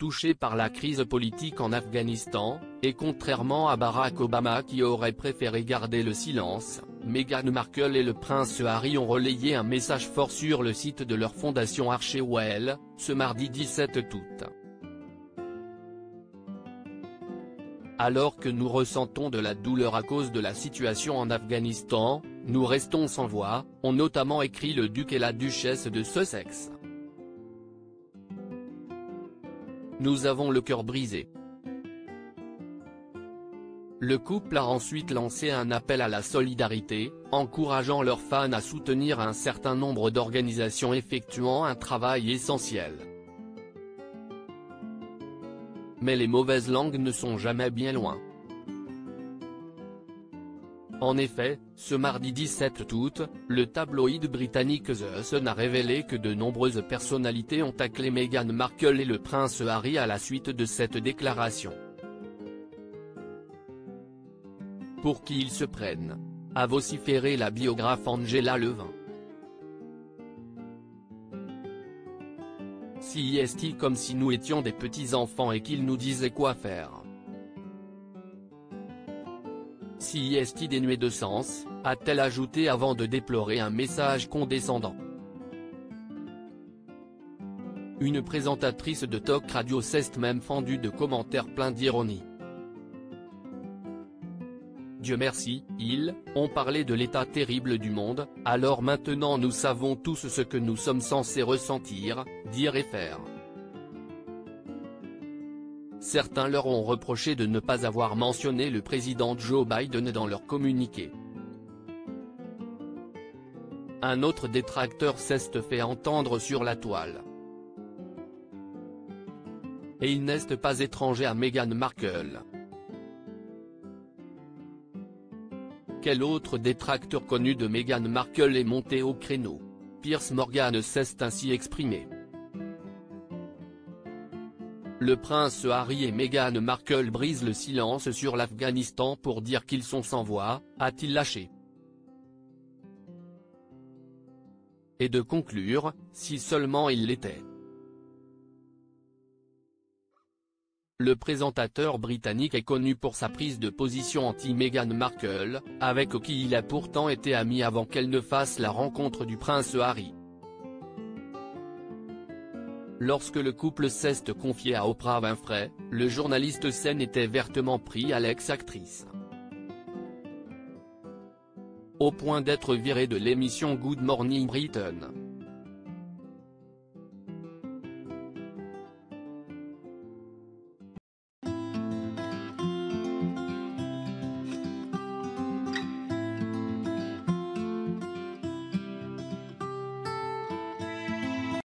touchée par la crise politique en Afghanistan, et contrairement à Barack Obama qui aurait préféré garder le silence, Meghan Markle et le prince Harry ont relayé un message fort sur le site de leur fondation Archewell, ce mardi 17 août. Alors que nous ressentons de la douleur à cause de la situation en Afghanistan, nous restons sans voix, ont notamment écrit le duc et la duchesse de Sussex. Nous avons le cœur brisé. Le couple a ensuite lancé un appel à la solidarité, encourageant leurs fans à soutenir un certain nombre d'organisations effectuant un travail essentiel. Mais les mauvaises langues ne sont jamais bien loin. En effet, ce mardi 17 août, le tabloïd britannique The Sun a révélé que de nombreuses personnalités ont taclé Meghan Markle et le prince Harry à la suite de cette déclaration. Pour qui ils se prennent, a vociféré la biographe Angela Levin. Si est-il comme si nous étions des petits-enfants et qu'ils nous disaient quoi faire. Si est-il dénué de sens, a-t-elle ajouté avant de déplorer un message condescendant. Une présentatrice de talk radio s'est même fendue de commentaires pleins d'ironie. Dieu merci, ils ont parlé de l'état terrible du monde, alors maintenant nous savons tous ce que nous sommes censés ressentir, dire et faire. Certains leur ont reproché de ne pas avoir mentionné le président Joe Biden dans leur communiqué. Un autre détracteur s'est fait entendre sur la toile. Et il n'est pas étranger à Meghan Markle. Quel autre détracteur connu de Meghan Markle est monté au créneau? Piers Morgan s'est ainsi exprimé. Le prince Harry et Meghan Markle brisent le silence sur l'Afghanistan pour dire qu'ils sont sans voix, a-t-il lâché. Et de conclure, si seulement il l'était. Le présentateur britannique est connu pour sa prise de position anti-Meghan Markle, avec qui il a pourtant été ami avant qu'elle ne fasse la rencontre du prince Harry. Lorsque le couple s'est confié à Oprah Winfrey, le journaliste s'en était vertement pris à l'ex-actrice. Au point d'être viré de l'émission Good Morning Britain.